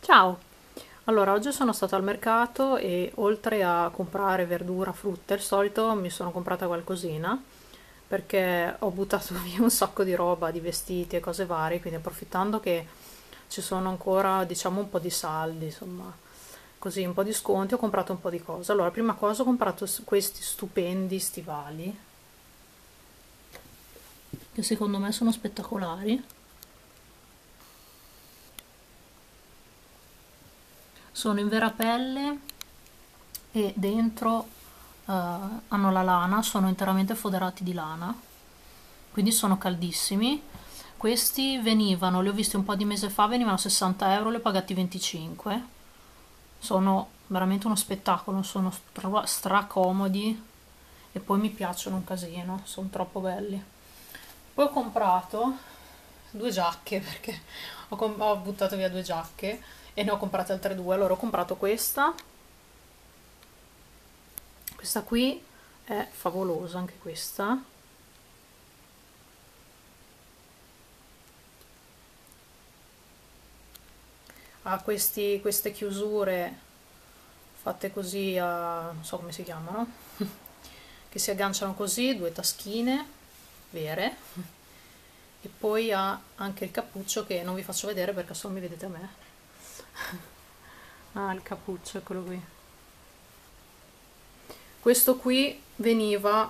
Ciao! Allora, oggi sono stata al mercato e oltre a comprare verdura, frutta, il solito, mi sono comprata qualcosina perché ho buttato via un sacco di roba, di vestiti e cose varie, quindi approfittando che ci sono ancora, diciamo, un po' di saldi, insomma, così un po' di sconti, ho comprato un po' di cose. Allora, prima cosa ho comprato questi stupendi stivali, che secondo me sono spettacolari. Sono in vera pelle e dentro hanno la lana, sono interamente foderati di lana, quindi sono caldissimi. Questi venivano, li ho visti un po' di mese fa, venivano 60 euro, li ho pagati 25. Sono veramente uno spettacolo, sono stracomodi e poi mi piacciono un casino, sono troppo belli. Poi ho comprato due giacche perché ho buttato via due giacche e ne ho comprate altre due. Allora ho comprato questa qui è favolosa, anche questa. Ha queste chiusure fatte così a, non so come si chiamano, che si agganciano così, due taschine vere, e poi ha anche il cappuccio che non vi faccio vedere perché solo mi vedete a me. Ah, il cappuccio, eccolo qui. Questo qui veniva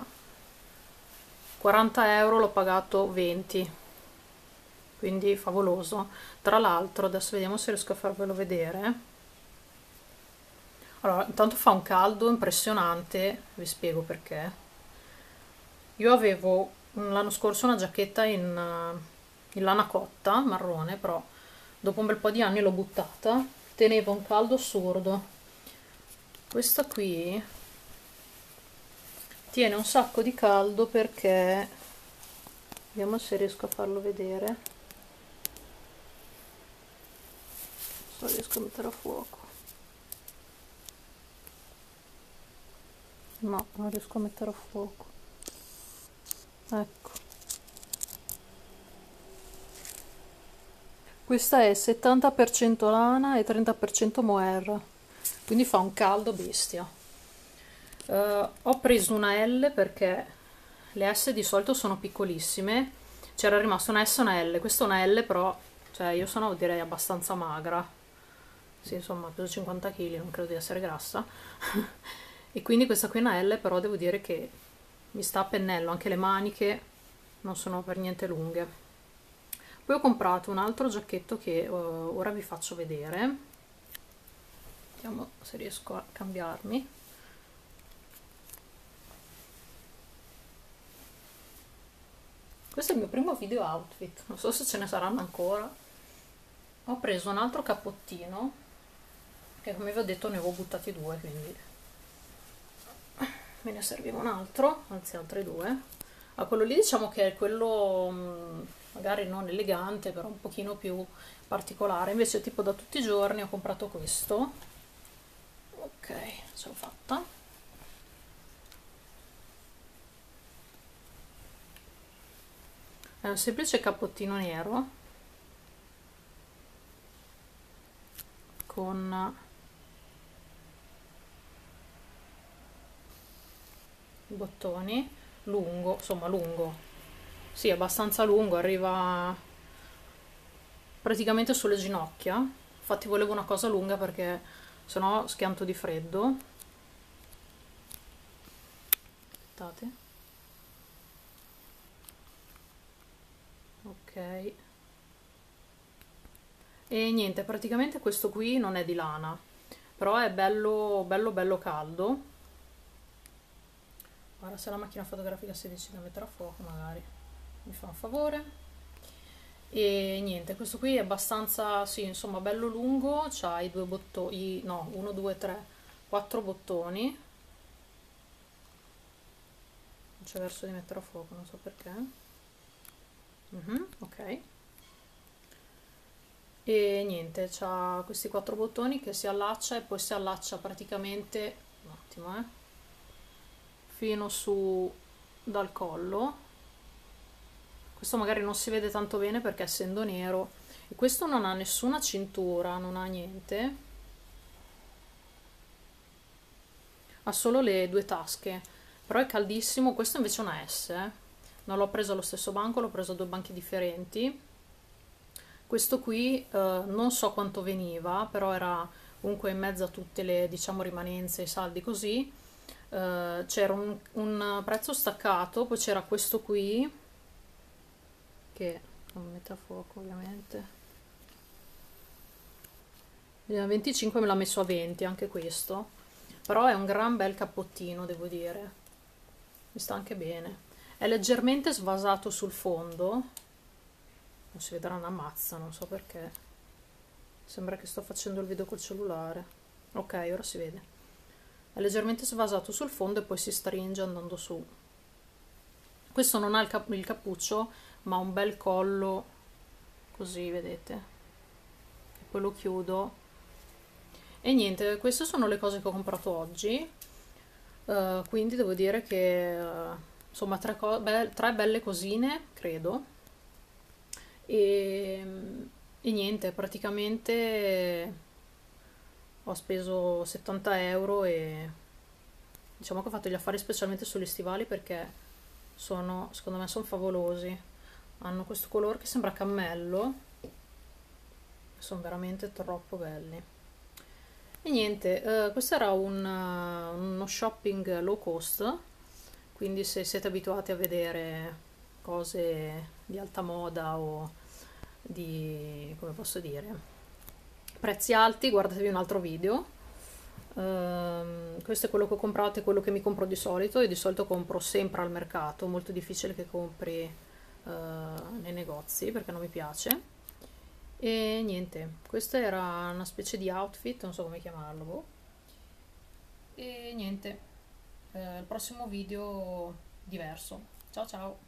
40 euro, l'ho pagato 20, quindi favoloso. Tra l'altro, adesso vediamo se riesco a farvelo vedere. Allora, intanto fa un caldo impressionante, vi spiego perché. Io avevo l'anno scorso una giacchetta in lana cotta, marrone, però dopo un bel po' di anni l'ho buttata, teneva un caldo assurdo. Questa qui tiene un sacco di caldo perché, vediamo se riesco a farlo vedere, se riesco a mettere a fuoco. No, non riesco a mettere a fuoco. Ecco. Questa è 70% lana e 30% mohair, quindi fa un caldo bestia. Ho preso una L perché le S di solito sono piccolissime, c'era rimasta una S e una L, questa è una L però, cioè io sono direi abbastanza magra, sì insomma peso 50 kg, non credo di essere grassa, e quindi questa qui è una L però devo dire che mi sta a pennello, anche le maniche non sono per niente lunghe. Poi ho comprato un altro giacchetto che ora vi faccio vedere, vediamo se riesco a cambiarmi. Questo è il mio primo video outfit, non so se ce ne saranno ancora. Ho preso un altro cappottino, che come vi ho detto ne avevo buttati due, quindi me ne serviva un altro, anzi altri due. A quello lì diciamo che è quello magari non elegante, però un pochino più particolare. Invece tipo da tutti i giorni ho comprato questo. Ok, ce l'ho fatta. È un semplice cappottino nero con i bottoni, lungo, insomma lungo, sì, abbastanza lungo, arriva praticamente sulle ginocchia. Infatti volevo una cosa lunga perché sennò schianto di freddo. Aspettate. Ok. E niente, praticamente questo qui non è di lana, però è bello bello bello caldo. Ora se la macchina fotografica si decide a mettere a fuoco magari mi fa un favore. E niente, questo qui è abbastanza, sì, insomma, bello lungo, c'ha i due bottoni, no, 1, 2, 3, 4 bottoni. Non c'è verso di mettere a fuoco, non so perché. Ok. E niente, c'ha questi 4 bottoni che si allaccia e poi si allaccia praticamente, un attimo, fino su dal collo. Questo magari non si vede tanto bene perché essendo nero, E questo non ha nessuna cintura, non ha niente, ha solo le due tasche, però è caldissimo. Questo invece è una S, non l'ho preso allo stesso banco, l'ho preso a due banchi differenti. Questo qui non so quanto veniva, però era comunque in mezzo a tutte le, diciamo, rimanenze e saldi così. C'era un prezzo staccato, poi c'era questo qui che non mette a fuoco ovviamente. 25 me l'ha messo a 20 anche questo, però è un gran bel cappottino, devo dire, mi sta anche bene. È leggermente svasato sul fondo, non si vedrà una mazza, non so perché, sembra che sto facendo il video col cellulare. Ok, ora si vede. È leggermente svasato sul fondo e poi si stringe andando su. Questo non ha il cappuccio, ma ha un bel collo così, vedete, e poi lo chiudo. E niente, queste sono le cose che ho comprato oggi. Quindi devo dire che insomma tre belle cosine, credo. E, e niente, praticamente ho speso 70 euro e diciamo che ho fatto gli affari specialmente sugli stivali perché secondo me sono favolosi. Hanno questo colore che sembra cammello, sono veramente troppo belli. E niente, questo era uno shopping low cost, quindi se siete abituati a vedere cose di alta moda o di, come posso dire, prezzi alti, guardatevi un altro video. Questo è quello che ho comprato e quello che mi compro di solito. Io di solito compro sempre al mercato, molto difficile che compri nei negozi perché non mi piace. E niente, questa era una specie di outfit, non so come chiamarlo, boh. E niente, il prossimo video diverso. Ciao ciao!